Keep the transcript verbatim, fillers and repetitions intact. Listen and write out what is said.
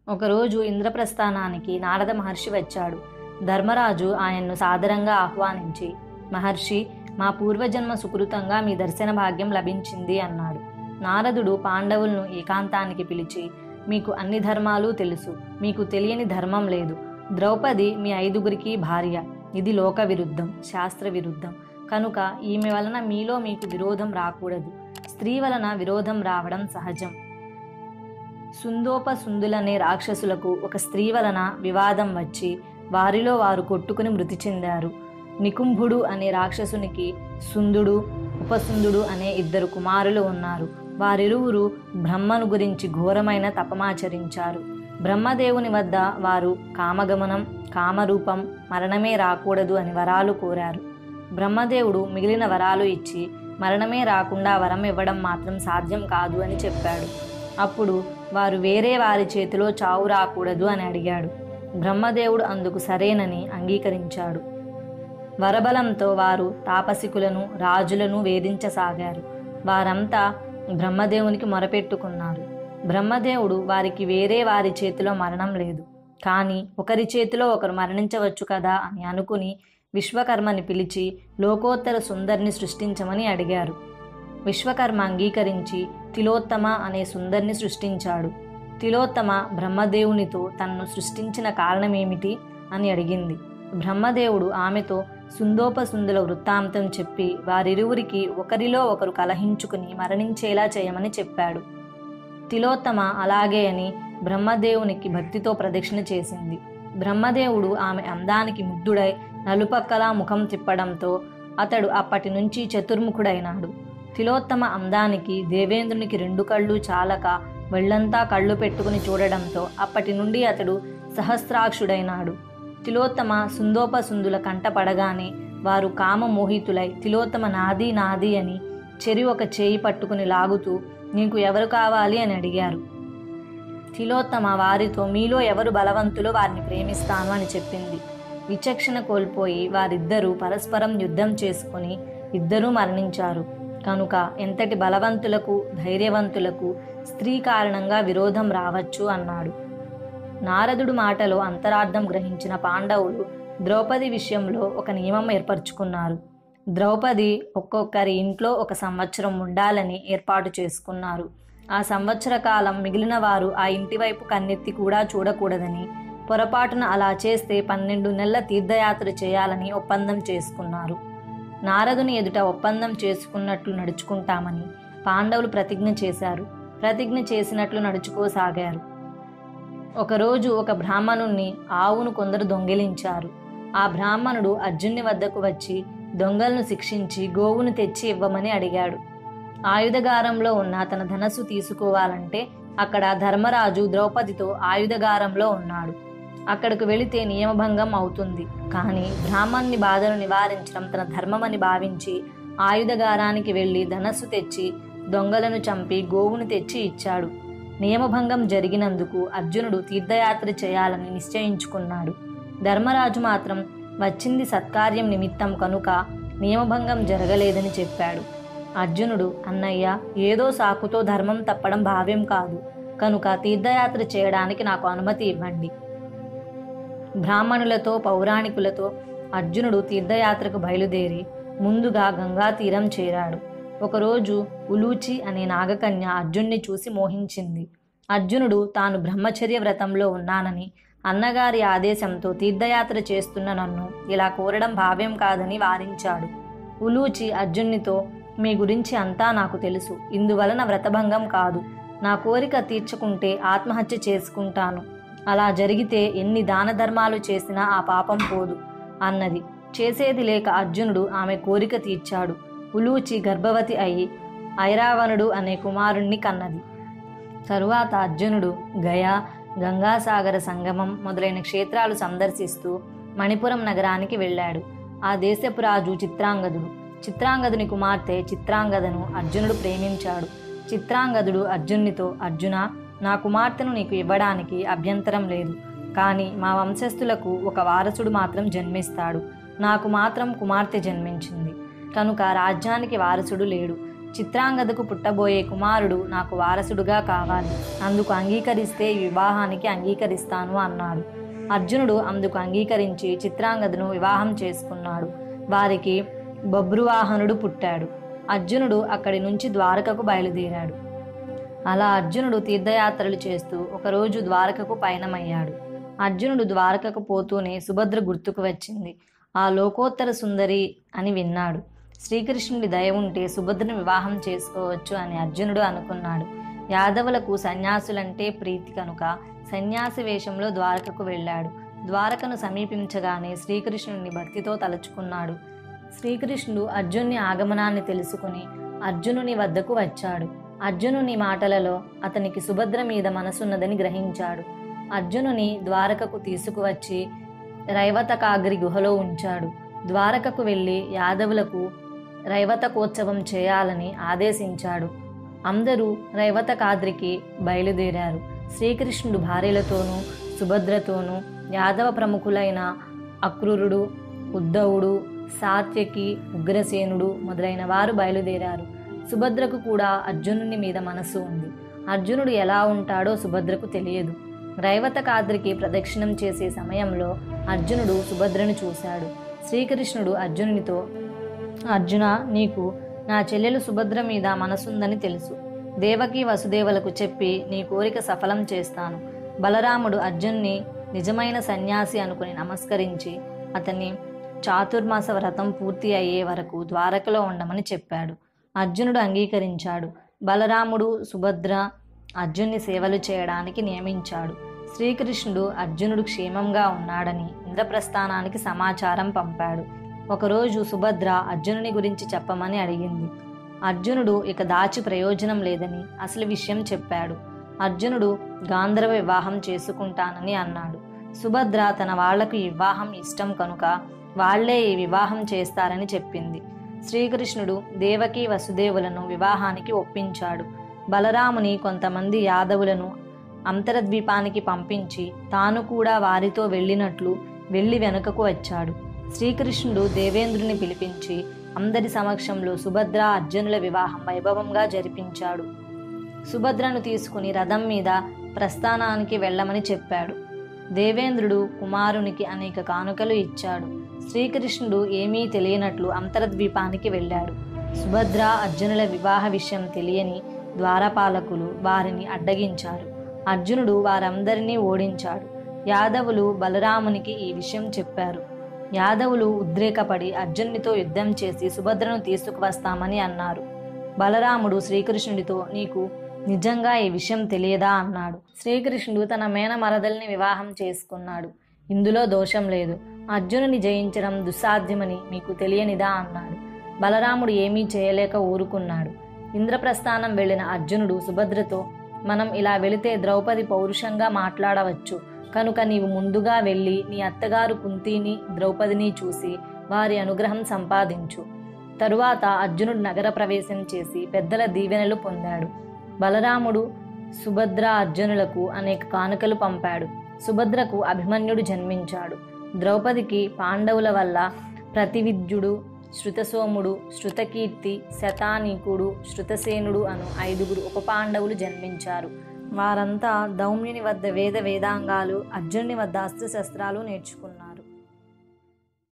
ఒకరోజు ఇంద్రప్రస్థానానికి నారద మహర్షి వచ్చాడు. ధర్మరాజు ఆయన్ను సాదరంగా ఆహ్వానించి, మహర్షి, మా పూర్వజన్మ సుకృతంగా మీ దర్శన భాగ్యం లభించింది అన్నాడు. నారదుడు పాండవులను ఏకాంతానికి పిలిచి, మీకు అన్ని ధర్మాలు తెలుసు, మీకు తెలియని ధర్మం లేదు. ద్రౌపది మీ ఐదుగురికి భార్య. ఇది లోక విరుద్ధం, శాస్త్ర విరుద్ధం. కనుక ఈమె వలన మీలో మీకు విరోధం రాకూడదు. స్త్రీ వలన విరోధం రావడం సహజం. సుందోపసుందులనే రాక్షసులకు ఒక స్త్రీ వలన వివాదం వచ్చి వారిలో వారు కొట్టుకుని మృతి చెందారు. నికుంభుడు అనే రాక్షసునికి సుందుడు, ఉపసుందుడు అనే ఇద్దరు కుమారులు ఉన్నారు. వారిరువురు బ్రహ్మను గురించి ఘోరమైన తపమాచరించారు. బ్రహ్మదేవుని వద్ద వారు కామగమనం, కామరూపం, మరణమే రాకూడదు అని వరాలు కోరారు. బ్రహ్మదేవుడు మిగిలిన వరాలు ఇచ్చి మరణమే రాకుండా వరం ఇవ్వడం మాత్రం సాధ్యం కాదు అని చెప్పాడు. అప్పుడు వారు వేరే వారి చేతిలో చావు రాకూడదు అని అడిగాడు. బ్రహ్మదేవుడు అందుకు సరేనని అంగీకరించాడు. వరబలంతో వారు తాపసికులను, రాజులను వేధించసాగారు. వారంతా బ్రహ్మదేవునికి మొరపెట్టుకున్నారు. బ్రహ్మదేవుడు వారికి వేరే వారి చేతిలో మరణం లేదు, కానీ ఒకరి చేతిలో ఒకరు మరణించవచ్చు కదా అని అనుకుని విశ్వకర్మని పిలిచి లోకోత్తర సుందరిని సృష్టించమని అడిగారు. విశ్వకర్మ అంగీకరించి తిలోత్తమ అనే సుందరిని సృష్టించాడు. తిలోత్తమ బ్రహ్మదేవునితో తనను సృష్టించిన కారణమేమిటి అని అడిగింది. బ్రహ్మదేవుడు ఆమెతో సుందోపసుందుల వృత్తాంతం చెప్పి వారిరువురికి ఒకరిలో ఒకరు కలహించుకుని మరణించేలా చేయమని చెప్పాడు. తిలోత్తమ అలాగే అని బ్రహ్మదేవునికి భక్తితో ప్రదక్షిణ చేసింది. బ్రహ్మదేవుడు ఆమె అందానికి ముగ్ధుడై నలుపక్కలా ముఖం తిప్పడంతో అతడు అప్పటి నుంచి చతుర్ముఖుడైనాడు. తిలోత్తమ అందానికి దేవేంద్రునికి రెండు కళ్ళు చాలక వెళ్లంతా కళ్ళు పెట్టుకుని చూడడంతో అప్పటి నుండి అతడు సహస్రాక్షుడైనాడు. తిలోత్తమ సుందోపసుందుల కంట పడగానే వారు కామమోహితులై తిలోత్తమ నాది నాది అని చెరి ఒక చేయి పట్టుకుని లాగుతూ నీకు ఎవరు కావాలి అని అడిగారు. తిలోత్తమ వారితో మీలో ఎవరు బలవంతులో వారిని ప్రేమిస్తాను అని చెప్పింది. విచక్షణ కోల్పోయి వారిద్దరూ పరస్పరం యుద్ధం చేసుకుని ఇద్దరూ మరణించారు. కనుక ఎంతటి బలవంతులకు, ధైర్యవంతులకు స్త్రీ కారణంగా విరోధం రావచ్చు అన్నాడు. నారదుడు మాటలో అంతరార్థం గ్రహించిన పాండవులు ద్రౌపది విషయంలో ఒక నియమం ఏర్పరచుకున్నారు. ద్రౌపది ఒక్కొక్కరి ఇంట్లో ఒక సంవత్సరం ఉండాలని ఏర్పాటు చేసుకున్నారు. ఆ సంవత్సర కాలం మిగిలిన వారు ఆ ఇంటి వైపు కన్నెత్తి కూడా చూడకూడదని, పొరపాటున అలా చేస్తే పన్నెండు నెలల తీర్థయాత్ర చేయాలని ఒప్పందం చేసుకున్నారు. నారదుని ఎదుట ఒప్పందం చేసుకున్నట్లు నడుచుకుంటామని పాండవులు ప్రతిజ్ఞ చేశారు. ప్రతిజ్ఞ చేసినట్లు నడుచుకోసాగారు. ఒకరోజు ఒక బ్రాహ్మణుణ్ణి ఆవును కొందరు దొంగిలించారు. ఆ బ్రాహ్మణుడు అర్జున్ని వద్దకు వచ్చి దొంగలను శిక్షించి గోవును తెచ్చి ఇవ్వమని అడిగాడు. ఆయుధగారంలో ఉన్న తన ధనస్సు తీసుకోవాలంటే అక్కడ ధర్మరాజు ద్రౌపదితో ఆయుధగారంలో ఉన్నాడు. అక్కడకు వెళితే నియమభంగం అవుతుంది. కానీ బ్రాహ్మణుని బాధను నివారించడం తన ధర్మమని భావించి ఆయుధగారానికి వెళ్ళి ధనస్సు తెచ్చి దొంగలను చంపి గోవును తెచ్చి ఇచ్చాడు. నియమభంగం జరిగినందుకు అర్జునుడు తీర్థయాత్ర చేయాలని నిశ్చయించుకున్నాడు. ధర్మరాజు మాత్రం వచ్చింది సత్కార్యం నిమిత్తం కనుక నియమభంగం జరగలేదని చెప్పాడు. అర్జునుడు, అన్నయ్య, ఏదో సాకుతో ధర్మం తప్పడం భావ్యం కాదు, కనుక తీర్థయాత్ర చేయడానికి నాకు అనుమతి ఇవ్వండి. బ్రాహ్మణులతో, పౌరాణికులతో అర్జునుడు తీర్థయాత్రకు బయలుదేరి ముందుగా గంగా తీరం చేరాడు. ఒకరోజు ఉలూచి అనే నాగకన్య అర్జున్ని చూసి మోహించింది. అర్జునుడు తాను బ్రహ్మచర్య వ్రతంలో ఉన్నానని, అన్నగారి ఆదేశంతో తీర్థయాత్ర చేస్తున్న నన్ను ఇలా కోరడం భావ్యం కాదని వారించాడు. ఉలూచి అర్జున్నితో, మీ గురించి అంతా నాకు తెలుసు, ఇందువలన వ్రతభంగం కాదు. నా కోరిక తీర్చుకుంటే ఆత్మహత్య చేసుకుంటాను. అలా జరిగితే ఎన్ని దాన ధర్మాలు చేసినా ఆ పాపం పోదు అన్నది. చేసేది లేక అర్జునుడు ఆమె కోరిక తీర్చాడు. ఉలూచి గర్భవతి అయి ఐరావణుడు అనే కుమారుణ్ణి కన్నది. తరువాత అర్జునుడు గయా, గంగాసాగర సంగమం మొదలైన క్షేత్రాలు సందర్శిస్తూ మణిపురం నగరానికి వెళ్ళాడు. ఆ దేశపు రాజు చిత్రాంగదుడు. చిత్రాంగదుని కుమార్తె చిత్రాంగదను అర్జునుడు ప్రేమించాడు. చిత్రాంగదుడు అర్జునునితో, అర్జున, నా కుమార్తెను నీకు ఇవ్వడానికి అభ్యంతరం లేదు, కానీ మా వంశస్థులకు ఒక వారసుడు మాత్రం జన్మిస్తాడు. నాకు మాత్రం కుమార్తె జన్మించింది కనుక రాజ్యానికి వారసుడు లేడు. చిత్రాంగదకు పుట్టబోయే కుమారుడు నాకు వారసుడుగా కావాలి, అందుకు అంగీకరిస్తే ఈ వివాహానికి అంగీకరిస్తాను అన్నాడు. అర్జునుడు అందుకు అంగీకరించి చిత్రాంగదను వివాహం చేసుకున్నాడు. వారికి బభ్రువాహనుడు పుట్టాడు. అర్జునుడు అక్కడి నుంచి ద్వారకకు బయలుదేరాడు. అలా అర్జునుడు తీర్థయాత్రలు చేస్తూ ఒకరోజు ద్వారకకు పయనమయ్యాడు. అర్జునుడు ద్వారకకు పోతూనే సుభద్ర గుర్తుకు వచ్చింది. ఆ లోకోత్తర సుందరి అని విన్నాడు. శ్రీకృష్ణుడి దయ ఉంటే సుభద్రను వివాహం చేసుకోవచ్చు అని అర్జునుడు అనుకున్నాడు. యాదవులకు సన్యాసులంటే ప్రీతి కనుక సన్యాసి వేషంలో ద్వారకకు వెళ్ళాడు. ద్వారకను సమీపించగానే శ్రీకృష్ణుడిని భక్తితో తలుచుకున్నాడు. శ్రీకృష్ణుడు అర్జునుని ఆగమనాన్ని తెలుసుకుని అర్జునుని వద్దకు వచ్చాడు. అర్జునుని మాటలలో అతనికి సుభద్ర మీద మనసున్నదని గ్రహించాడు. అర్జునుని ద్వారకకు తీసుకువచ్చి రైవతకాగ్రి గుహలో ఉంచాడు. ద్వారకకు వెళ్ళి యాదవులకు రైవతకోత్సవం చేయాలని ఆదేశించాడు. అందరూ రైవతకాద్రికి బయలుదేరారు. శ్రీకృష్ణుడు భార్యలతోనూ సుభద్రతోనూ యాదవ ప్రముఖులైన అక్రూరుడు, ఉద్ధవుడు, సాత్యకి, ఉగ్రసేనుడు మొదలైన వారు బయలుదేరారు. సుభద్రకు కూడా అర్జునుని మీద మనసు ఉంది. అర్జునుడు ఎలా ఉంటాడో సుభద్రకు తెలియదు. రైవతకాద్రికి ప్రదక్షిణం చేసే సమయంలో అర్జునుడు సుభద్రను చూశాడు. శ్రీకృష్ణుడు అర్జునునితో, అర్జున, నీకు నా చెల్లెలు సుభద్ర మీద మనసుందని తెలుసు. దేవకి వసుదేవులకు చెప్పి నీ కోరిక సఫలం చేస్తాను. బలరాముడు అర్జున్ని నిజమైన సన్యాసి అనుకుని నమస్కరించి అతన్ని చాతుర్మాస వ్రతం పూర్తి అయ్యే వరకు ద్వారకలో ఉండమని చెప్పాడు. అర్జునుడు అంగీకరించాడు. బలరాముడు సుభద్ర అర్జున్ని సేవలు చేయడానికి నియమించాడు. శ్రీకృష్ణుడు అర్జునుడు క్షేమంగా ఉన్నాడని ఇంద్రప్రస్థానానికి సమాచారం పంపాడు. ఒకరోజు సుభద్ర అర్జునుని గురించి చెప్పమని అడిగింది. అర్జునుడు ఇక దాచి ప్రయోజనం లేదని అసలు విషయం చెప్పాడు. అర్జునుడు గాంధర్వ వివాహం చేసుకుంటానని అన్నాడు. సుభద్ర తన వాళ్లకు ఈ వివాహం ఇష్టం కనుక వాళ్లే ఈ వివాహం చేస్తారని చెప్పింది. శ్రీకృష్ణుడు దేవకి వసుదేవులను వివాహానికి ఒప్పించాడు. బలరాముని కొంతమంది యాదవులను అంతరద్వీపానికి పంపించి తాను కూడా వారితో వెళ్ళినట్లు వెళ్ళి వెనుకకు వచ్చాడు. శ్రీకృష్ణుడు దేవేంద్రుని పిలిపించి అందరి సమక్షంలో సుభద్ర అర్జునుల వివాహం వైభవంగా జరిపించాడు. సుభద్రను తీసుకుని రథం మీద ప్రస్థానానికి వెళ్ళమని చెప్పాడు. దేవేంద్రుడు కుమారునికి అనేక కానుకలు ఇచ్చాడు. శ్రీకృష్ణుడు ఏమీ తెలియనట్లు అంతరద్వీపానికి వెళ్ళాడు. సుభద్ర అర్జునుల వివాహ విషయం తెలియని ద్వారపాలకులు వారిని అడ్డగించారు. అర్జునుడు వారందరినీ ఓడించాడు. యాదవులు బలరామునికి ఈ విషయం చెప్పారు. యాదవులు ఉద్రేకపడి అర్జునునితో యుద్ధం చేసి సుభద్రను తీసుకువస్తామని అన్నారు. బలరాముడు శ్రీకృష్ణుడితో, నీకు నిజంగా ఈ విషయం తెలియదా అన్నాడు. శ్రీకృష్ణుడు తన మేనమరదల్ని వివాహం చేసుకున్నాడు. ఇందులో దోషం లేదు. అర్జునుని జయించడం దుస్సాధ్యమని మీకు తెలియనిదా అన్నాడు. బలరాముడు ఏమీ చేయలేక ఊరుకున్నాడు. ఇంద్రప్రస్థానం వెళ్ళిన అర్జునుడు సుభద్రతో, మనం ఇలా వెళితే ద్రౌపది పౌరుషంగా మాట్లాడవచ్చు కనుక నీవు ముందుగా వెళ్ళి నీ అత్తగారు కుంతిని ద్రౌపదిని చూసి వారి అనుగ్రహం సంపాదించు. తరువాత అర్జునుడు నగర ప్రవేశం చేసి పెద్దల దీవెనలు పొందాడు. బలరాముడు సుభద్ర అర్జునులకు అనేక కానుకలు పంపాడు. సుభద్రకు అభిమన్యుడు జన్మించాడు. ద్రౌపదికి పాండవుల వల్ల ప్రతివిద్యుడు, శృతసోముడు, శృతకీర్తి, శతానీకుడు, శృతసేనుడు అను ఐదుగురు ఉప పాండవులు జన్మించారు. వారంతా దౌమ్యుని వద్ద వేద వేదాంగాలు, అర్జునుని వద్ద అస్త్రశస్త్రాలు నేర్చుకున్నారు.